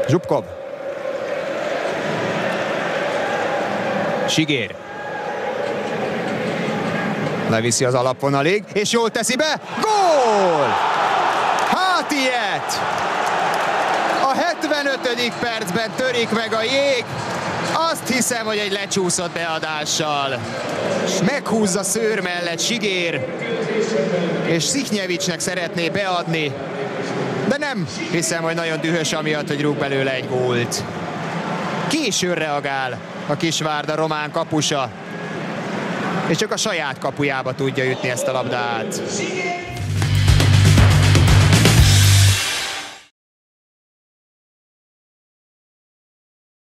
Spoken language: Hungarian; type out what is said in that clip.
Zsupkov. Sigér. Leviszi az alapvonalig, és jól teszi be. Gól! Hát ilyet! A 75. percben törik meg a jég. Azt hiszem, hogy egy lecsúszott beadással. Meghúzza szőr mellett Sigér, és Szichnyevicnek szeretné beadni, de nem hiszem, hogy nagyon dühös amiatt, hogy rúg belőle egy gólt. Későn reagál a Kisvárda román kapusa, és csak a saját kapujába tudja ütni ezt a labdát.